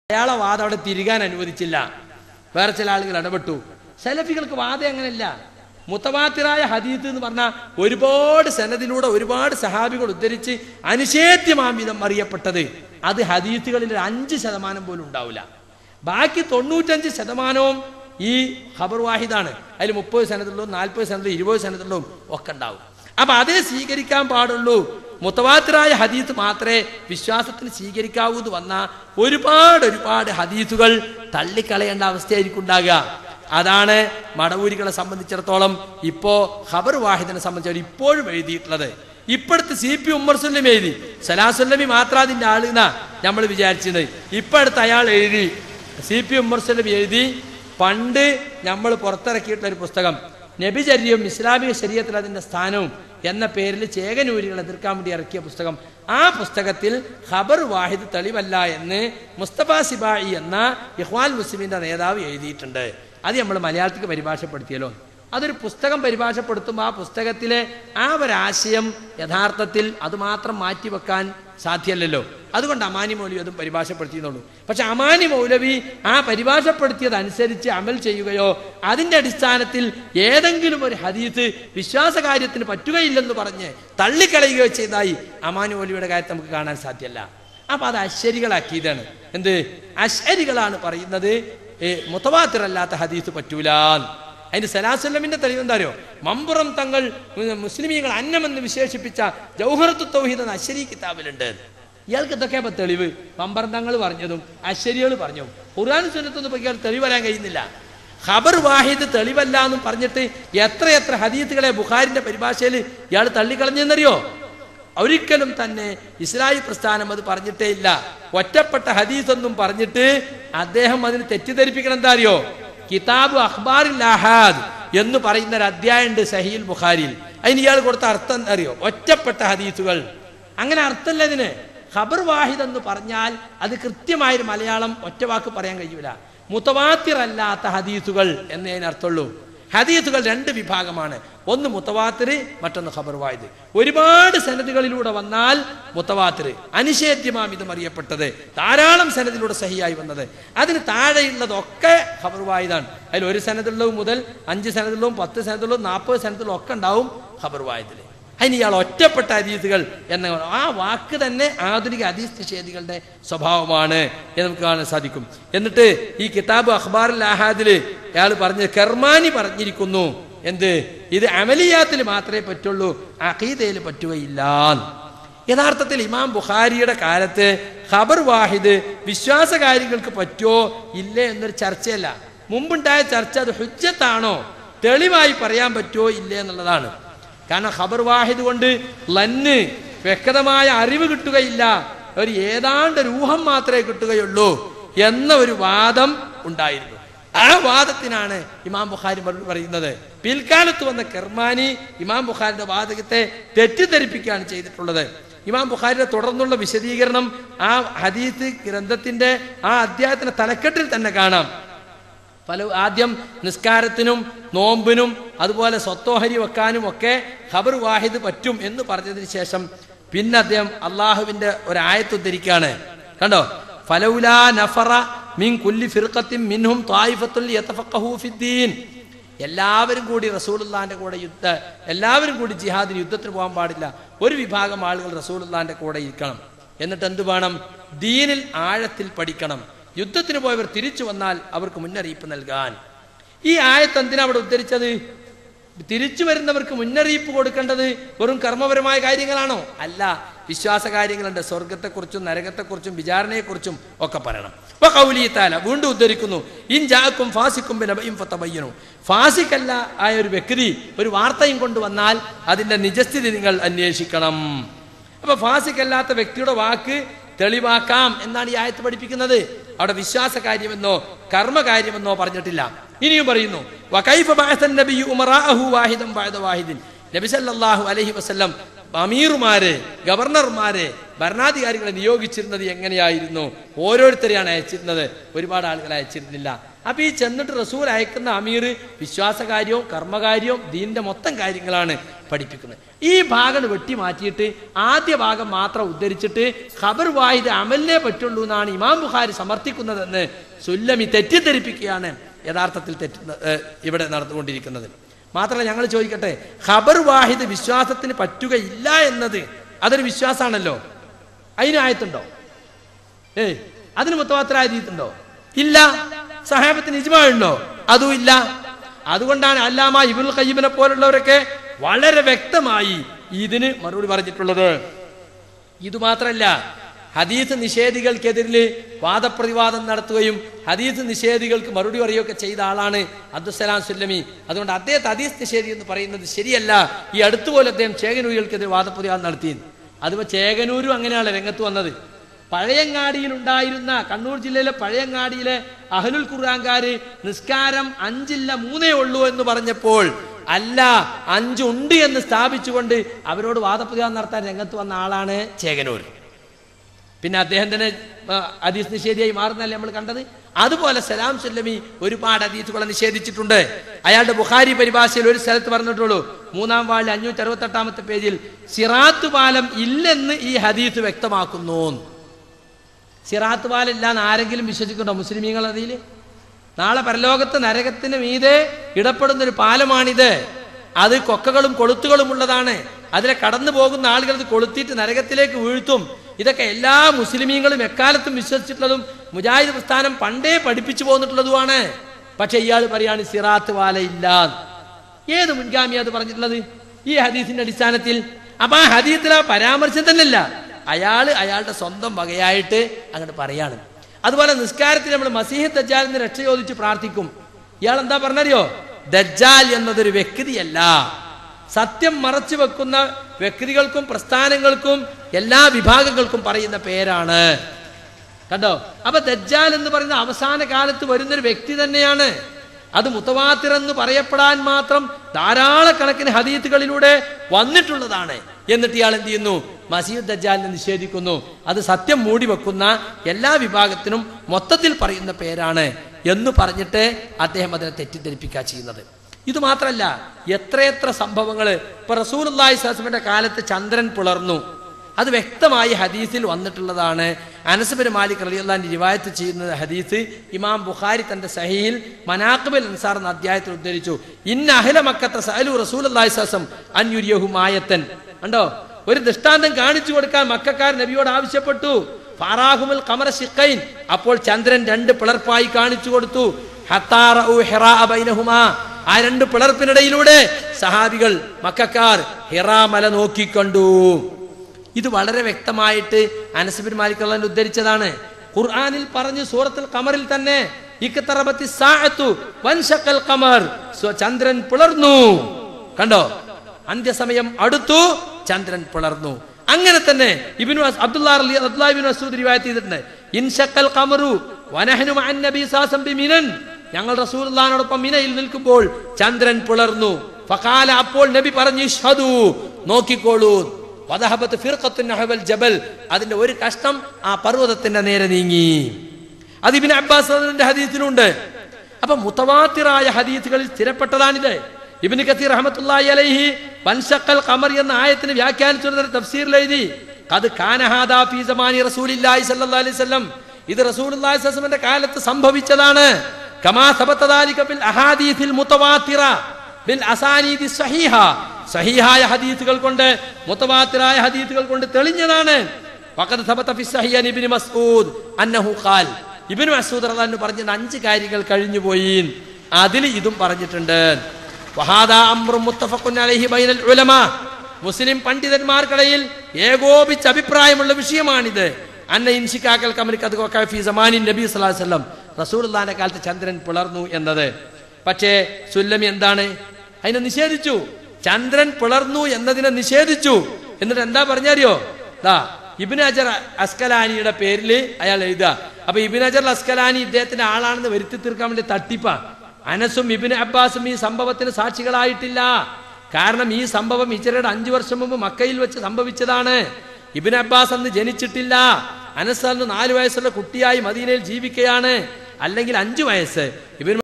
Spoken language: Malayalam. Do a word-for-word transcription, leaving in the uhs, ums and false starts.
അയാളെ വാദം അവിടെ തിരികാൻ അനുവദിച്ചില്ല. വേറെ ചില ആളുകൾ ഇടപെട്ടു. സലഫികൾക്ക് വാദം അങ്ങനെയല്ല. മുത്തവാത്തിറായ ഹദീത്ത് എന്ന് പറഞ്ഞാൽ ഒരുപാട് സനദിലൂടെ ഒരുപാട് സഹാബികൾ ഉദ്ധരിച്ച് അനിഷേധ്യമാം വിധം അറിയപ്പെട്ടത് അത് ഹദീത്തുകളിൽ അഞ്ച് ശതമാനം പോലും ഉണ്ടാവില്ല. ബാക്കി തൊണ്ണൂറ്റഞ്ച് ശതമാനവും ഈ ഖബർ വാഹിദാണ്. അതിൽ മുപ്പത് സനദിലും നാൽപ്പത് സനദിലും ഇരുപത് സനദിലും ഒക്കെ ഉണ്ടാവും. അപ്പൊ അതേ സ്വീകരിക്കാൻ പാടുള്ളൂ. മുത്തവാത്തിറായ ഹദീത്ത് മാത്രമേ വിശ്വാസത്തിന് സ്വീകരിക്കാവൂ എന്ന് വന്നാൽ ഒരുപാട് ഒരുപാട് ഹദീത്തുകൾ തള്ളിക്കളയേണ്ട അവസ്ഥയായിരിക്കും ഉണ്ടാകുക. അതാണ് മടവൂരികളെ സംബന്ധിച്ചിടത്തോളം ഇപ്പോ ഖബർ വാഹിദിനെ സംബന്ധിച്ച് ഇപ്പോഴും എഴുതിയിട്ടുള്ളത്. ഇപ്പോഴത്തെ സി പി ഉമ്മർ സുല്ലം എഴുതി, സലാസുല്ലമി മാത്രം അതിൻ്റെ ആളുന്നാ നമ്മൾ വിചാരിച്ചത്. ഇപ്പോഴത്തെ അയാൾ എഴുതി, സി പി ഉമ്മർ സുല്ലം എഴുതി, പണ്ട് നമ്മൾ പുറത്തിറക്കിയിട്ടുള്ള ഒരു പുസ്തകം നബിചര്യവും ഇസ്ലാമിക ശരീഅത്തിൽ അതിൻ്റെ സ്ഥാനവും എന്ന പേരിൽ ചേകനൂരികളെ എതിർക്കാൻ വേണ്ടി ഇറക്കിയ പുസ്തകം. ആ പുസ്തകത്തിൽ ഖബർ വാഹിദ് തെളിവല്ല എന്ന് മുസ്തഫ സിബായി എന്ന ഇഖ്വാൻ മുസ്ലിമിന്റെ നേതാവ് എഴുതിയിട്ടുണ്ട്. അത് നമ്മൾ മലയാളത്തിലേക്ക് പരിഭാഷപ്പെടുത്തിയല്ലോ. അതൊരു പുസ്തകം പരിഭാഷപ്പെടുത്തുമ്പോൾ ആ പുസ്തകത്തിലെ ആ ഒരാശയം യഥാർത്ഥത്തിൽ അതുമാത്രം മാറ്റിവെക്കാൻ സാധ്യമല്ലല്ലോ. അതുകൊണ്ട് അമാനി മൗലവി അതും പരിഭാഷപ്പെടുത്തിയെന്നുള്ളൂ. പക്ഷെ അമാനി മൗലവി ആ പരിഭാഷപ്പെടുത്തിയതനുസരിച്ച് അമൽ ചെയ്യുകയോ അതിൻ്റെ അടിസ്ഥാനത്തിൽ ഏതെങ്കിലും ഒരു ഹദീസ് വിശ്വാസകാര്യത്തിന് പറ്റുകയില്ലെന്ന് പറഞ്ഞ് തള്ളിക്കളയുകയോ ചെയ്തായി അമാനി മൗലവിയുടെ കാര്യത്തിൽ നമുക്ക് കാണാൻ സാധ്യമല്ല. അപ്പൊ അത് അശ്ശരികളാക്കിയതാണ്. എന്ത് അശ്ശരികളാണ് പറയുന്നത് മുത്തവാത്തിറല്ലാത്ത ഹദീസ് പറ്റൂല. അതിന് സലാസുല്ലമിന്റെ തെളിവ് എന്താ അറിയോ? മമ്പുറം തങ്ങൾ മുസ്ലിമീങ്ങൾ അന്നമെന്ന് വിശേഷിപ്പിച്ച ജൗഹറത്തു തൗഹീദ് എന്ന അശ്ശരി കിതാബിലുണ്ട്. ഇയാൾക്ക് ഇതൊക്കെ തെളിവ് മമ്പുറം തങ്ങൾ പറഞ്ഞതും അശ്ശരികൾ പറഞ്ഞു. ഖുർആൻ സുന്നത്തൊന്നും ഇയാൾ തെളിവ് വരാൻ കഴിയുന്നില്ല. ഖബർ വാഹിദ് തെളിവല്ല എന്നും പറഞ്ഞിട്ട് എത്ര എത്ര ഹദീസുകളെ ബുഖാരിന്റെ പരിഭാഷയിൽ ഇയാൾ തള്ളിക്കളഞ്ഞെന്നറിയോ? ഒരിക്കലും തന്നെ ഇസ്ലാഹി പ്രസ്ഥാനം അത് പറഞ്ഞിട്ടേ ഇല്ല. ഒറ്റപ്പെട്ട ഹദീസ് ഒന്നും പറഞ്ഞിട്ട് അദ്ദേഹം അതിന് തെറ്റിദ്ധരിപ്പിക്കണം. എന്താ അറിയോ? കിതാബ് അഖ്ബാറിൽ അഹാദ് എന്ന് പറയുന്ന ഒരു അധ്യായമുണ്ട് സഹീൽ ബുഖാരിയിൽ. അതിന് ഇയാൾ കൊടുത്ത അർത്ഥം എന്താ അറിയോ? ഒറ്റപ്പെട്ട ഹദീസുകൾ. അങ്ങനെ അർത്ഥമല്ല ഇതിന്. ഖബർ വാഹിദ് എന്ന് പറഞ്ഞാൽ അത് കൃത്യമായൊരു മലയാളം ഒറ്റ വാക്ക് പറയാൻ കഴിയൂല. മുത്തവാത്തിർ അല്ലാത്ത ഹദീസുകൾ എന്നേ അതിനർത്ഥമുള്ളൂ. ഹദീസുകൾ രണ്ട് വിഭാഗമാണ്. ഒന്ന് മുത്തവാത്തിർ, മറ്റൊന്ന് ഖബർ വാഹിദ്. ഒരുപാട് സനദുകളിലൂടെ വന്നാൽ മുത്തവാത്തിർ, അനിഷേധ്യമാം ഇതും അറിയപ്പെട്ടത്, ധാരാളം സനദിലൂടെ സഹിയായി വന്നത്. അതിന് താഴെയുള്ളതൊക്കെ ഖബർ വാഹിദാണ്. അതിൽ ഒരു സനദുള്ളവും മുതൽ അഞ്ച് സനദുള്ളവും പത്ത് സനദുള്ളവും നാൽപ്പത് സനദുള്ളവും ഒക്കെ ഉണ്ടാവും ഖബർ വാഹിദിൽ. അതിന് ഇയാൾ ഒറ്റപ്പെട്ട ഹദീസുകൾ എന്ന ആ വാക്ക് തന്നെ ആധുനിക ഹദീസ് നിഷേധികളുടെ സ്വഭാവമാണ് എന്ന് നമുക്ക് കാണാൻ സാധിക്കും. എന്നിട്ട് ഈ കിതാബ് അഖ്ബാറുൽ അഹാദിൽ അയാൾ പറഞ്ഞ് കർമാനി പറഞ്ഞിരിക്കുന്നു എന്ത്? ഇത് അമലിയാത്തിൽ മാത്രമേ പറ്റുള്ളൂ, അഖീദയിൽ പറ്റുകയില്ല. യഥാർത്ഥത്തിൽ ഇമാം ബുഖാരിയുടെ കാലത്ത് ഖബർ വാഹിദ് വിശ്വാസ കാര്യങ്ങൾക്ക് പറ്റുമോ ഇല്ലേ എന്നൊരു ചർച്ചയല്ല. മുമ്പുണ്ടായ ചർച്ച അത് ഹുജ്ജത്താണോ, തെളിവായി പറയാൻ പറ്റുമോ ഇല്ലേ എന്നുള്ളതാണ്. കാരണം ഖബർ വാഹിദ് കൊണ്ട് ലന്ന് വ്യക്തമായ അറിവ് കിട്ടുകയില്ല, ഒരു ഏതാണ്ട് ഒരു ഊഹം മാത്രമേ കിട്ടുകയുള്ളൂ എന്ന ഒരു വാദം ഉണ്ടായിരുന്നു. ആ വാദത്തിനാണ് ഇമാം ബുഖാരി പറയുന്നത്. പിൽക്കാലത്ത് വന്ന കർമാനി ഇമാം ബുഖാരിയുടെ വാദത്തെ തെറ്റിദ്ധരിപ്പിക്കുകയാണ് ചെയ്തിട്ടുള്ളത്. ഇമാം ബുഖാരിയുടെ തുടർന്നുള്ള വിശദീകരണം ആ ഹദീസ് ഗ്രന്ഥത്തിന്റെ ആ അധ്യായത്തിന്റെ തലക്കെട്ടിൽ തന്നെ കാണാം. പല ആദ്യം നിസ്കാരത്തിനും നോമ്പിനും അതുപോലെ സ്വത്തോഹരി വെക്കാനും ഒക്കെ ഖബർ വാഹിദ് പറ്റും എന്ന് പറഞ്ഞതിന് ശേഷം പിന്നെ അദ്ദേഹം അള്ളാഹുവിന്റെ ഒരായത്ത് ഉദ്ധരിക്കുകയാണ്. കണ്ടോ? ഫലൗലാ നഫറ മിൻ കുല്ലി ഫിർഖത്തിൻ മിൻഹും ത്വായിഫത്തുൻ ലിയതഫഖഹു ഫിദ്ദീൻ. എല്ലാവരും കൂടി റസൂലുള്ളാഹിന്റെ കൂടെ യുദ്ധ എല്ലാവരും കൂടി ജിഹാദിന് യുദ്ധത്തിന് പോകാൻ പാടില്ല. ഒരു വിഭാഗം ആളുകൾ റസൂലുള്ളാഹിന്റെ കൂടെ ഇരിക്കണം. എന്നിട്ട് എന്ത് വേണം? ദീനിൽ ആഴത്തിൽ പഠിക്കണം. യുദ്ധത്തിന് പോയവർ തിരിച്ചു വന്നാൽ അവർക്ക് മുന്നറിയിപ്പ് നൽകാൻ. ഈ ആയത്ത് എന്തിനാ അവിടെ ഉദ്ധരിച്ചത്? തിരിച്ചു വരുന്നവർക്ക് മുന്നറിയിപ്പ് കൊടുക്കേണ്ടത് വെറും കർമ്മപരമായ കാര്യങ്ങളാണോ? അല്ല, വിശ്വാസ കാര്യങ്ങളുണ്ട്. സ്വർഗത്തെക്കുറിച്ചും നരകത്തെക്കുറിച്ചും വിചാരണയെക്കുറിച്ചും ഒക്കെ പറയണം. അപ്പൊ ഖൗലിയത്താല വീണ്ടും ഉദ്ധരിക്കുന്നു, ഇൻ ജാഅക്കും ഫാസിഖും ബിനബഇൻ ഫതബയ്യനു. ഫാസിഖല്ല ആയ ഒരു വ്യക്തി ഒരു വാർത്തയും കൊണ്ടുവന്നാൽ അതിന്റെ നിജസ്ഥിതി നിങ്ങൾ അന്വേഷിക്കണം. അപ്പൊ ഫാസിഖല്ലാത്ത വ്യക്തിയുടെ വാക്ക് തെളിവാക്കാം എന്നാണ് ഈ ആയത്ത് പഠിപ്പിക്കുന്നത്. അവിടെ വിശ്വാസ കാര്യമെന്നോ കർമ്മകാര്യമെന്നോ പറഞ്ഞിട്ടില്ല. ഇനിയും പറയുന്നു, വകൈഫ ബഅസൻ നബിയ്യു ഉമറാഅഹു വാഹിദൻ ബഅദ വാഹിദിൻ. നബി സല്ലല്ലാഹു അലൈഹി വസല്ലം അമീറുമാരെ, ഗവർണർമാരെ, ഭരണാധികാരികളെ നിയോഗിച്ചിരുന്നത് എങ്ങനെയായിരുന്നു? ഓരോരുത്തരെയാണ് അയച്ചിരുന്നത്, ഒരുപാട് ആളുകളെ അയച്ചിരുന്നില്ല. അപ്പൊ ഈ ചെന്നിട്ട് റസൂൽ അയക്കുന്ന അമീർ വിശ്വാസകാര്യവും കർമ്മകാര്യവും ദീനിന്റെ മൊത്തം കാര്യങ്ങളാണ് പഠിപ്പിക്കുന്നത്. ഈ ഭാഗം വെട്ടി മാറ്റിയിട്ട് ആദ്യ ഭാഗം മാത്രം ഉദ്ധരിച്ചിട്ട് ഖബർ വാഹിദ് അമലിനെ പറ്റുള്ളൂ എന്നാണ് ഇമാം ബുഖാരി സമർത്ഥിക്കുന്നതെന്ന് സുല്ലമി തെറ്റിദ്ധരിപ്പിക്കുകയാണ് യഥാർത്ഥത്തിൽ തെറ്റ് ഇവിടെ നടന്നുകൊണ്ടിരിക്കുന്നത്. മാത്രമല്ല, ഞങ്ങൾ ചോദിക്കട്ടെ, ഖബർ വാഹിദ് വിശ്വാസത്തിന് പറ്റുകയില്ല എന്നത് അതൊരു വിശ്വാസമാണല്ലോ. അതിന് ആയത്തുണ്ടോ? ഏയ് അതിന് മുത്തവാത്തിർ ആയത്തുണ്ടോ? ഇല്ല. സഹാബത്തിന് ഇജ്മാ ഉണ്ടോ? അതും ഇല്ല. അതുകൊണ്ടാണ് അല്ലാമ ഇബ്നുൽ ഖയ്യിമിനെ പോലുള്ളവരൊക്കെ വളരെ വ്യക്തമായി ഇതിന് മറുപടി പറഞ്ഞിട്ടുള്ളത്. ഇതുമാത്രമല്ല, ഹദീസ് നിഷേധികൾക്കെതിരിൽ വാദപ്രതിവാദം നടത്തുകയും ഹദീസ് നിഷേധികൾക്ക് മറുപടി പറയുകയൊക്കെ ചെയ്ത ആളാണ് അബ്ദുസ്സലാം സുല്ലമി. അതുകൊണ്ട് അദ്ദേഹത്തെ ഹദീസ് നിഷേധി എന്ന് പറയുന്നത് ശരിയല്ല. ഈ അടുത്തുപോലെ അദ്ദേഹം ചേകനൂരികൾക്കെതിരെ വാദപ്രതിവാദം നടത്തി. അതുപോലെ ചേകനൂരും അങ്ങനെയാണ് രംഗത്ത് വന്നത്. പഴയങ്ങാടിയിൽ ഉണ്ടായിരുന്ന കണ്ണൂർ ജില്ലയിലെ പഴയങ്ങാടിയിലെ അഹ്ലുൽ ഖുർആൻകാര് നിസ്കാരം അഞ്ചില്ല മൂന്നേ ഉള്ളൂ എന്ന് പറഞ്ഞപ്പോൾ അല്ല അഞ്ചുണ്ട് എന്ന് സ്ഥാപിച്ചുകൊണ്ട് അവരോട് വാദപ്രതിവാദം നടത്താൻ രംഗത്ത് വന്ന ആളാണ് ചേകനൂർ. പിന്നെ അദ്ദേഹം തന്നെ ഹദീസ് നിഷേധിയായി മാറുന്നല്ലേ നമ്മൾ കണ്ടത്. അതുപോലെ സലാം സുല്ലമി ഒരുപാട് ഹദീസുകളെ നിഷേധിച്ചിട്ടുണ്ട്. അയാളുടെ ബുഖാരി പരിഭാഷയിൽ ഒരു സ്ഥലത്ത് പറഞ്ഞിട്ടുള്ളൂ, മൂന്നാം വാളിൽ അഞ്ഞൂറ്റി അറുപത്തി എട്ടാമത്തെ പേജിൽ സിറാത്ത് പാലം ഇല്ലെന്ന് ഈ ഹദീസ് വ്യക്തമാക്കുന്നു. സിറാത്ത് പാലം ഇല്ല എന്ന് ആരെങ്കിലും വിശ്വസിക്കുന്നുണ്ടോ മുസ്ലിമീങ്ങൾ? അതിൽ നാളെ പരലോകത്ത് നരകത്തിന് മീതെ ഇടപെടുന്നൊരു പാലമാണിത്. അത് കൊക്കകളും കൊളുത്തുകളും ഉള്ളതാണ്. അതിലെ കടന്നു പോകുന്ന ആളുകൾ ഇത് കൊളുത്തിയിട്ട് നരകത്തിലേക്ക് വീഴ്ത്തും. ഇതൊക്കെ എല്ലാ മുസ്ലിമീങ്ങളും എക്കാലത്തും വിശ്വസിച്ചിട്ടുള്ളതും മുജാഹിദ് പ്രസ്ഥാനം പണ്ടേ പഠിപ്പിച്ചു പോന്നിട്ടുള്ളതുമാണ്. പക്ഷെ ഇയാൾ പറയാണ് സിറാത്ത് പാല ഇല്ല. ഏത് മുൻഗാമിയാ അത് പറഞ്ഞിട്ടുള്ളത്? ഈ ഹദീസിന്റെ അടിസ്ഥാനത്തിൽ. അപ്പൊ ആ ഹദീസിൽ ആ പരാമർശം തന്നെയല്ല, അയാള് അയാളുടെ സ്വന്തം വകയായിട്ട് അങ്ങോട്ട് പറയാണ്. അതുപോലെ നിസ്കാരത്തിൽ നമ്മൾ മസീഹ് ദജ്ജാലിന് രക്ഷ ചോദിച്ച് പ്രാർത്ഥിക്കും. ഇയാൾ എന്താ പറഞ്ഞറിയോ? ദജ്ജാൽ എന്നതൊരു വ്യക്തിയല്ല, സത്യം മറച്ചു വെക്കുന്ന വ്യക്തികൾക്കും പ്രസ്ഥാനങ്ങൾക്കും എല്ലാ വിഭാഗങ്ങൾക്കും പറയുന്ന പേരാണ്. കണ്ടോ? അപ്പൊ ദജ്ജാൽ എന്ന് പറയുന്ന അവസാന കാലത്ത് വരുന്നൊരു വ്യക്തി തന്നെയാണ്. അത് മുത്തവാത്തിർ എന്ന് പറയപ്പെടാൻ മാത്രം ധാരാളക്കണക്കിന് ഹദീസുകളിലൂടെ വന്നിട്ടുള്ളതാണ്. എന്നിട്ട് ഇയാൾ എന്ത് ചെയ്യുന്നു? മസീഹ് ദജ്ജാലിനെ നിഷേധിക്കുന്നു. അത് സത്യം മൂടി വെക്കുന്ന എല്ലാ വിഭാഗത്തിനും മൊത്തത്തിൽ പറയുന്ന പേരാണ് എന്ന് പറഞ്ഞിട്ട് അദ്ദേഹം അതിനെ തെറ്റിദ്ധരിപ്പിക്കുക ചെയ്യുന്നത്. ഇത് മാത്രമല്ല, എത്രയെത്ര സംഭവങ്ങൾ. ഇപ്പൊ റസൂലുള്ളാഹി സ്വല്ലല്ലാഹു അലൈഹി വസല്ലമയുടെ കാലത്ത് ചന്ദ്രൻ പിളർന്നു. അത് വ്യക്തമായി ഹദീസിൽ വന്നിട്ടുള്ളതാണ്. അനസ് ബിൻ മാലിക് റളിയല്ലാഹു അൻഹു റിവായത്ത് ചെയ്യുന്ന ഹദീസ് ഇമാം ബുഖാരി തന്റെ സഹീഹിൽ മനാഖിബുൽ അൻസാർ എന്ന അധ്യായത്തിൽ ഉദ്ധരിച്ചു. ഇന്ന അഹ്ല മക്കത്ത സഅലു റസൂലുള്ളാഹി സ്വല്ലല്ലാഹു അലൈഹി വസല്ലം അൻ യുരിയഹും ആയത്തൻ. കണ്ടോ? ഒരു ദൃഷ്ടാന്തം കാണിച്ചു കൊടുക്കാൻ മക്കക്കാർ നബിയോട് ആവശ്യപ്പെട്ടു. ഫാറാഹുൽ ഖമറ ശിഖൈൻ. അപ്പോൾ ചന്ദ്രൻ രണ്ട് പിളർപ്പായി കാണിച്ചു കൊടുത്തു. ഹത്താ റഊ ഹിറാ ബൈനഹുമാ. ആ രണ്ട് പിളർപ്പിനിടയിലൂടെ സഹാബികൾ മക്കക്കാർ ഹിറാ മല നോക്കിക്കണ്ടു. ഇത് വളരെ വ്യക്തമായിട്ട് അനസ് ബിൻ മാലിക് റളിയല്ലാഹു അൻഹു ഉദ്ധരിച്ചതാണ്. ഖുർആനിൽ പറഞ്ഞു, സൂറത്തുൽ ഖമറിൽ തന്നെ, ഇഖ്തറബത്തി സാഅതു വൻശഖൽ ഖമർ. ചന്ദ്രൻ പിളർന്നു. കണ്ടോ? അന്ത്യസമയം അടുത്തു, ചന്ദ്രൻ പിളർന്നു. അങ്ങനെ തന്നെ ഇബ്നു അബ്ദുല്ലാഹ് അബ്ദുല്ലാഹ് ഇബ്നു മസ്ഊദ് റിവായത്ത് ചെയ്തിട്ടുണ്ട്, ഇൻശഖൽ ഖമറു വനഹ്നു മഅൻ നബി സല്ലല്ലാഹു അലൈഹി വസല്ലം ബിമിനൻ. ഞങ്ങൾ റസൂലുള്ളാഹിനോടൊപ്പം മിനയിൽ നിൽക്കുമ്പോൾ ചന്ദ്രൻ പിളർന്നു. ഫഖാല, അപ്പോൾ നബി പറഞ്ഞു, ഇശ്ഹദു, നോക്കിക്കോളൂ. വദഹബത്ത് ഫിർഖത്തുൻ നഹവൽ ജബൽ. അതിന്റെ ഒരു കഷ്ണം ആ പർവ്വതത്തിന്റെ നേരെ നീങ്ങി. അത് ഇബ്നു അബ്ബാസ് റളിയല്ലാഹു ഹദീസിലുണ്ട്. അപ്പൊ മുതവാത്തിറായ ഹദീസുകളിൽ സ്ഥിരപ്പെട്ടതാണിത്. ഇബ്നു കസീർ റഹ്മത്തുള്ളാഹി അലൈഹി വൻശഖൽ ഖമർ എന്ന ആയത്തിന് വ്യാഖ്യാനിച്ചുകൊണ്ട് തഫ്സീറിൽ എഴുതി, ഖദ് കാന ഹാദാ ഫീ സമാനി റസൂലില്ലാഹി സ്വല്ലല്ലാഹു അലൈഹി വസല്ലം. ഇത് റസൂലുള്ളാഹി സ്വല്ലല്ലാഹു അലൈഹി വസല്ലമയുടെ കാലത്ത് സംഭവിച്ചതാണ്. കമാ സബത ദാലിക ഫിൽ അഹാദീസിൽ മുതവാത്തിറ ബിൽ അസാനീദി സ്വഹീഹ. സഹീഹായ ഹദീസുകൾ കൊണ്ട്, മുതവാത്തിറായ ഹദീസുകൾ കൊണ്ട് തെളിഞ്ഞതാണ്. വഖദ് സബത ഫി സഹീഹ് ഇബ്നു മസ്ഊദ് അന്നഹു ഖാൽ. ഇബ്നു മസ്ഊദ് റളിയല്ലാഹു അൻഹു പറഞ്ഞ അഞ്ച് കാര്യങ്ങൾ കഴിഞ്ഞു പോയി. അതിൽ ഇതും പറഞ്ഞിട്ടുണ്ട്. വഹാദാ അംറു മുത്തഫഖുൻ അലൈഹി ബൈനൽ ഉലമാ. മുസ്ലിം പണ്ഡിതന്മാർക്കിടയിൽ ഏകോപിച്ച അഭിപ്രായമുള്ള വിഷയമാണിത്. അന്ന ഇൻശിഖാക്കൽ ഖമറി ഖദ് വഖഅ ഫീ സമാനിൻ നബി സല്ലല്ലാഹു അലൈഹി വസല്ലം. റസൂലുള്ളാഹിന്റെ കാലത്ത് ചന്ദ്രൻ പിളർന്നു എന്നത്. പക്ഷേ സുല്ലമി എന്താണ്? അതിനെ നിഷേധിച്ചു. ചന്ദ്രൻ പിളർന്നു എന്നതിനെ നിഷേധിച്ചു. എന്നിട്ട് എന്താ പറഞ്ഞറിയോ? ദാ ഇബ്നു ഹജർ അസ്കലാനിയുടെ പേരിൽ അയാൾ എഴുതുക. അപ്പൊ ഇബ്നു ഹജർ അസ്കലാനി ഇദ്ദേഹത്തിന്റെ ആളാണെന്ന് വരുത്തി തീർക്കാൻ വേണ്ടി തട്ടിപ്പാ. അനസും ഇബ്നു അബ്ബാസും ഈ സംഭവത്തിന് സാക്ഷികളായിട്ടില്ല. കാരണം ഈ സംഭവം ഹിജ്റയുടെ അഞ്ചു വർഷം മുമ്പ് മക്കയിൽ വെച്ച് സംഭവിച്ചതാണ്. ഇബ്നു അബ്ബാസ് അന്ന് ജനിച്ചിട്ടില്ല. അനസ് അന്ന് നാലു വയസ്സുള്ള കുട്ടിയായി മദീനയിൽ ജീവിക്കുകയാണ്. അല്ലെങ്കിൽ അഞ്ചു വയസ്സ്. ഇബ്നു